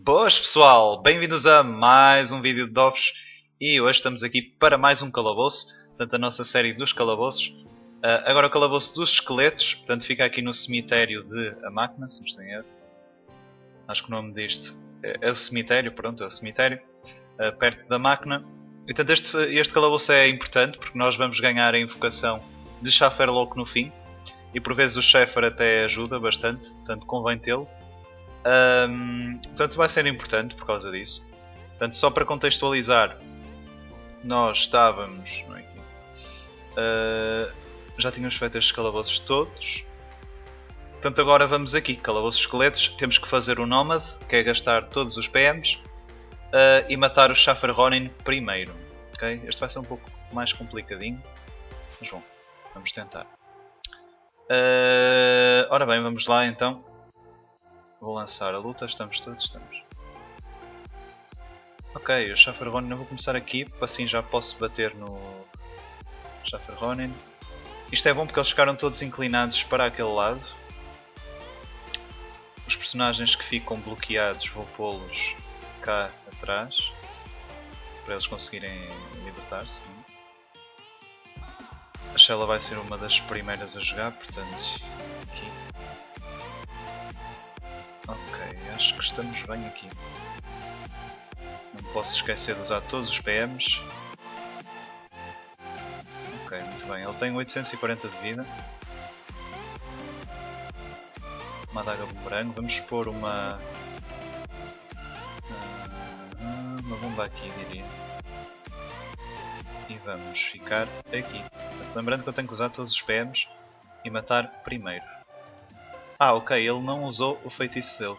Boas pessoal, bem-vindos a mais um vídeo de Dofus e hoje estamos aqui para mais um calabouço, portanto a nossa série dos calabouços. Agora o calabouço dos esqueletos, portanto fica aqui no cemitério de a máquina, se não estou em erro. Acho que o nome disto é o cemitério, pronto, é o cemitério, perto da máquina. E, portanto este calabouço é importante porque nós vamos ganhar a invocação de Schafferlock no fim. E por vezes o Schaffer até ajuda bastante, portanto convém tê-lo. Portanto vai ser importante por causa disso. Portanto, só para contextualizar, nós estávamos... Não é aqui, já tínhamos feito estes calabouços todos. Portanto agora vamos aqui, calabouços esqueletos, temos que fazer o Nomad, que é gastar todos os PMs e matar o Schaffer Ronin primeiro. Okay? Este vai ser um pouco mais complicadinho, mas bom, vamos tentar. Ora bem, vamos lá então. Vou lançar a luta, estamos todos, estamos. Ok, o Schaffer Ronin, eu vou começar aqui, assim já posso bater no Schaffer Ronin. Isto é bom porque eles ficaram todos inclinados para aquele lado. Os personagens que ficam bloqueados vou pô-los cá atrás, para eles conseguirem libertar-se. A Shella vai ser uma das primeiras a jogar, portanto, aqui. Ok, acho que estamos bem aqui. Não posso esquecer de usar todos os PMs. Ok, muito bem. Ele tem 840 de vida. Uma adaga bumerangue. Vamos pôr uma bomba aqui, diria. E vamos ficar aqui. Lembrando que eu tenho que usar todos os PMs e matar primeiro. Ah, ok, ele não usou o feitiço dele.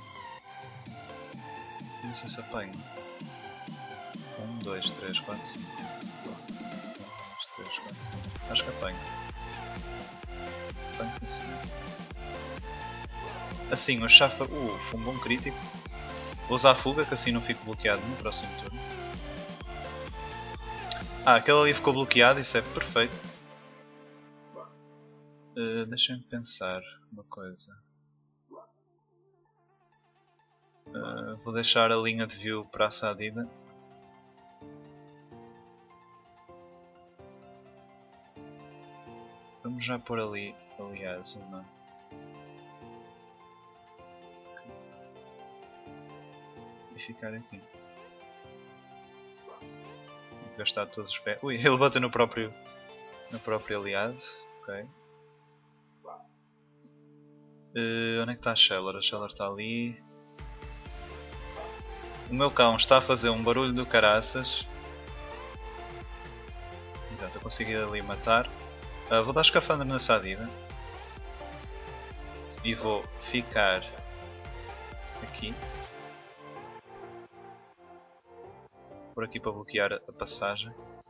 Não sei se apanho. 1, 2, 3, 4, 5. 1, 2, 3, 4. Acho que apanho. Apanho sim. Assim, o Schaffer. Foi um bom crítico. Vou usar a fuga, que assim não fico bloqueado no próximo turno. Ah, aquele ali ficou bloqueado, isso é perfeito. Deixem-me pensar uma coisa. Vou deixar a linha de view para a Sadida. Vamos já pôr ali, aliás, uma. E ficar aqui. Vou gastar todos os pés. Ui, ele bate no próprio aliado. Ok. Onde é que está a Sheller? A Sheller está ali. O meu cão está a fazer um barulho do caraças. Então, eu consegui ali matar. Vou dar escafandra na Sadida. E vou ficar aqui. Por aqui para bloquear a passagem.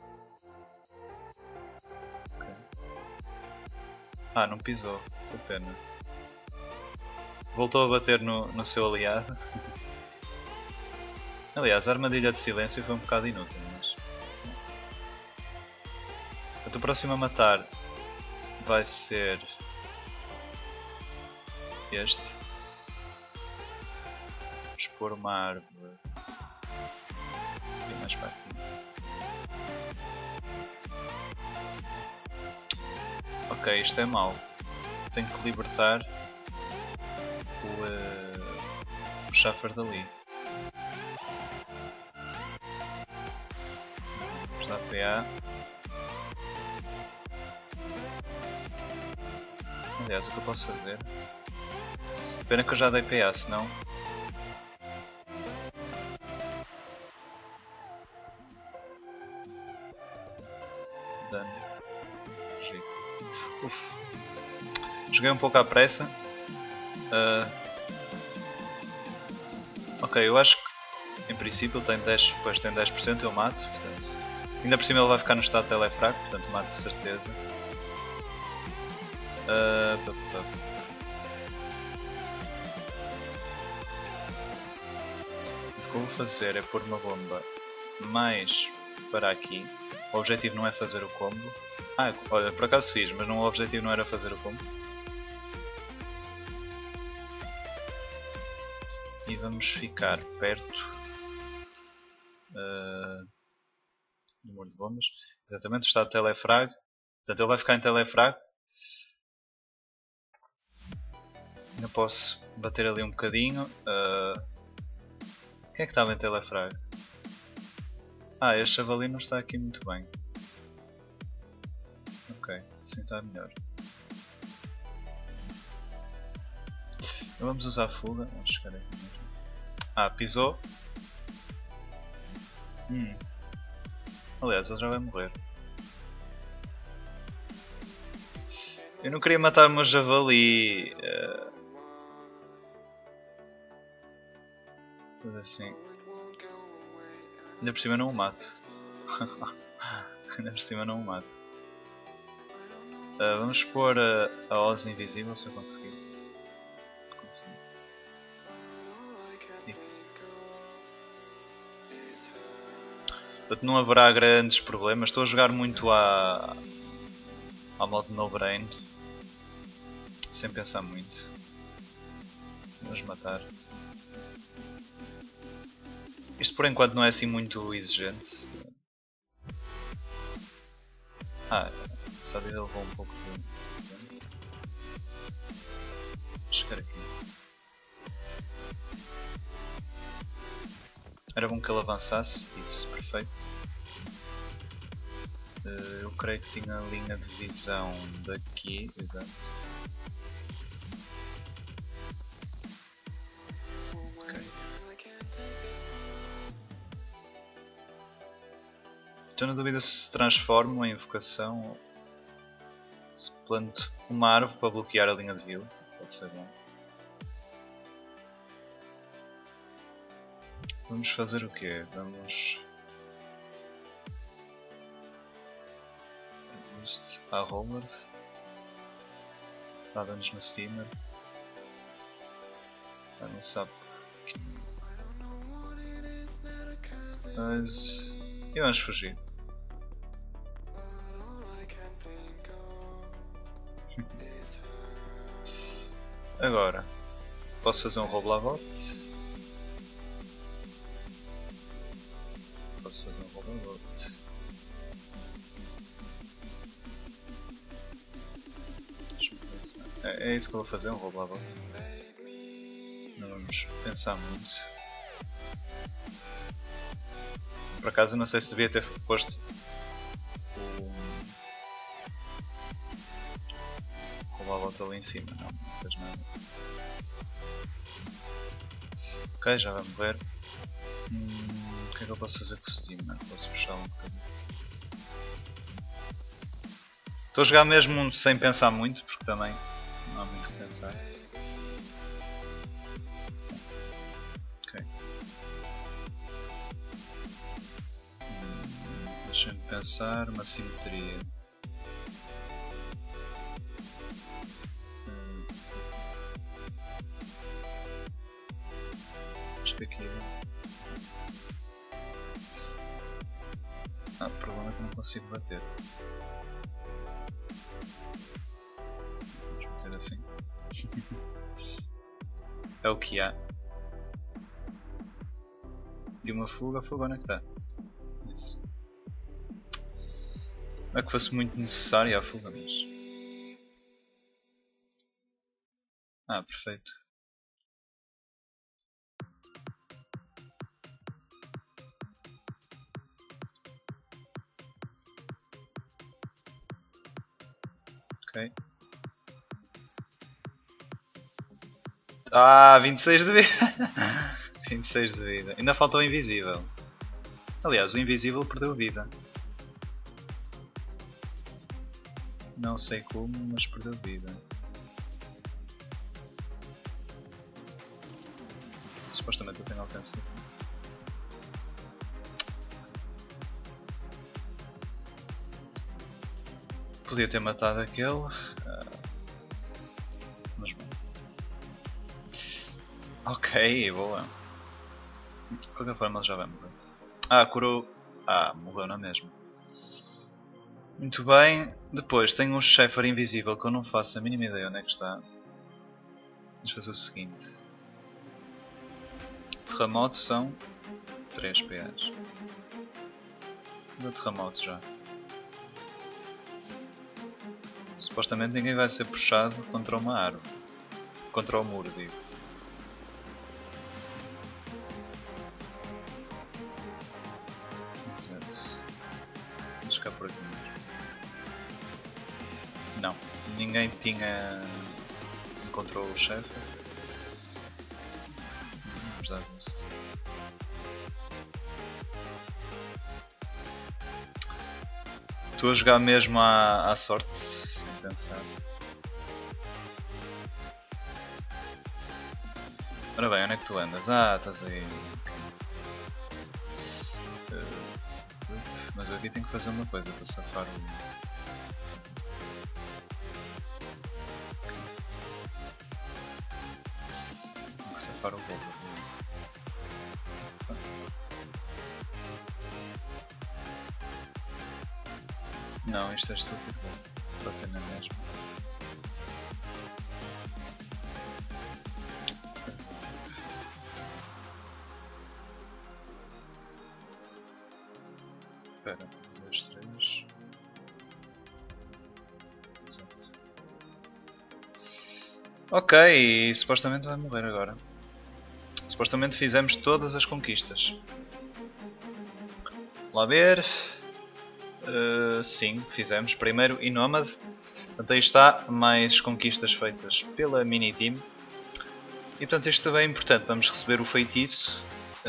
Okay. Ah, não pisou. Que pena. Voltou a bater no seu aliado. Aliás, a armadilha de silêncio foi um bocado inútil, mas... O próximo a matar vai ser... este. Vamos pôr uma árvore... aqui mais para aqui. Ok, isto é mau. Tenho que libertar o Schaffer dali. Vamos dar PA. Aliás, o que eu posso fazer? Pena que eu já dei PA, senão... Dano. Uf. Joguei um pouco à pressa. Ok, eu acho que em princípio ele tem 10%, depois tem 10%, eu mato, portanto, ainda por cima ele vai ficar no estado de telefraco, portanto mato de certeza. O que eu vou fazer é pôr uma bomba mais para aqui. O objetivo não é fazer o combo. Ah, olha, por acaso fiz, mas o objetivo não era fazer o combo. E vamos ficar perto número de bombas. Exatamente, o estado de telefrag. Portanto, ele vai ficar em telefrag. Ainda posso bater ali um bocadinho. Quem é que estava em telefrag? Ah, este javali não está aqui muito bem. Ok, assim está melhor. Então vamos usar a fuga. Vamos chegar aqui mesmo. Ah, pisou. Aliás, ele já vai morrer. Eu não queria matar o meu javali. Mas assim. Ainda por cima não o mato. Ainda por cima não o mato. Vamos pôr a Oz invisível se eu conseguir. Portanto, não haverá grandes problemas. Estou a jogar muito ao modo no brain. Sem pensar muito. Vamos matar. Isto por enquanto não é assim muito exigente. Essa vida levou um pouco de... Vou chegar aqui. Era bom que ele avançasse. Isso, perfeito. Eu creio que tinha a linha de visão daqui. Exato. Estou na dúvida se transformo em invocação ou se planto uma árvore para bloquear a linha de vila. Pode ser bom. Vamos fazer o quê? Vamos à Howard. Dá danos no steamer. Não sabe. Mas... e vamos fugir. Agora, posso fazer um roubo à volta. Posso fazer um roubo à volta. É isso que eu vou fazer, um roubo à volta. Não vamos pensar muito. Por acaso não sei se devia ter posto o roubo à volta ali em cima. Não fez nada. Ok, já vai morrer. O que é que eu posso fazer com o steamer? Posso puxar um bocadinho. Estou a jogar mesmo sem pensar muito, porque também não há muito o que pensar. Ok. Deixa-me pensar, uma simetria. Acho que aqui... o problema é que não consigo bater. Vamos meter assim. É o que há. E uma fuga, a fuga onde é que está? Isso. Não é que fosse muito necessária a fuga, mas... perfeito. Ok. 26 de vida. 26 de vida. Ainda falta o invisível. Aliás, o invisível perdeu vida. Não sei como, mas perdeu vida. Supostamente eu tenho alcance daqui. Podia ter matado aquele. Mas bom. Ok, boa. De qualquer forma ele já vai morrer. Curou. Morreu na mesma. Muito bem. Depois tenho um Sheffer invisível que eu não faço a mínima ideia onde é que está. Vamos fazer o seguinte. Terremoto são 3 PAs. Do terremoto já. Supostamente ninguém vai ser puxado contra uma árvore. Contra o muro, digo. Vamos ficar por aqui. Não. Ninguém tinha... encontrou o chefe. Vamos dar boost. Estou a jogar mesmo à sorte, sem pensar. Ora bem, onde é que tu andas? Ah, estás aí. Mas eu aqui tenho que fazer uma coisa para safar o... Tenho que safar o bolo. Não, isto é estúpido. Para a pena mesmo. Espera, 1, 2, 3. Exato. Ok, e supostamente vai morrer agora. Supostamente fizemos todas as conquistas. Lá ver. Sim, fizemos. Primeiro Inômade. Portanto, aí está, mais conquistas feitas pela mini-team. E portanto isto também é importante, vamos receber o feitiço.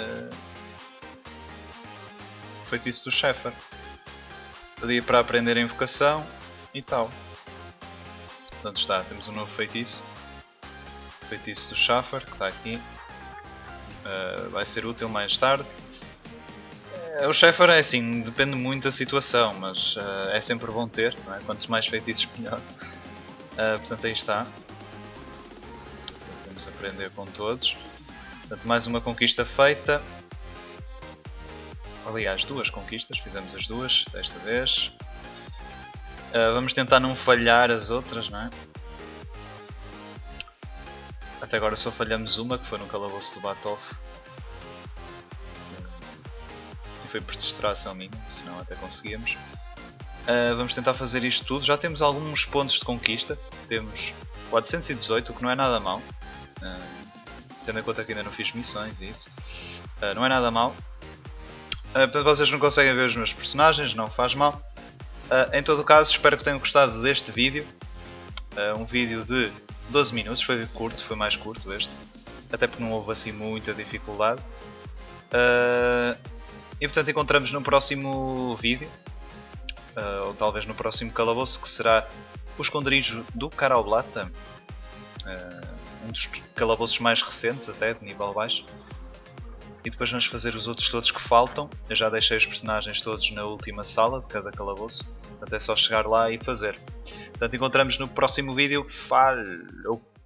Feitiço do Shepard. Pedia para aprender a invocação e tal. Portanto está, temos um novo feitiço. Feitiço do Shepard, que está aqui. Vai ser útil mais tarde. O Shepard é assim, depende muito da situação, mas é sempre bom ter, não é? Quantos mais feitiços melhor. Portanto aí está. Vamos aprender com todos. Portanto, mais uma conquista feita. Aliás, 2 conquistas, fizemos as 2 desta vez. Vamos tentar não falhar as outras, não é? Até agora só falhamos uma, que foi no calabouço do Batov. E foi por distração minha, senão até conseguíamos. Vamos tentar fazer isto tudo. Já temos alguns pontos de conquista. Temos 418, o que não é nada mal. Tendo em conta que ainda não fiz missões e isso. Não é nada mal. Portanto, vocês não conseguem ver os meus personagens, não faz mal. Em todo o caso, espero que tenham gostado deste vídeo. Um vídeo de 12 minutos, foi curto, foi mais curto este. Até porque não houve assim muita dificuldade. E portanto encontramos no próximo vídeo. Ou talvez no próximo calabouço, que será o esconderijo do Karaublata. Um dos calabouços mais recentes até, de nível baixo. E depois vamos fazer os outros todos que faltam. Eu já deixei os personagens todos na última sala de cada calabouço. Portanto é só chegar lá e fazer. Portanto encontramos no próximo vídeo. Falou!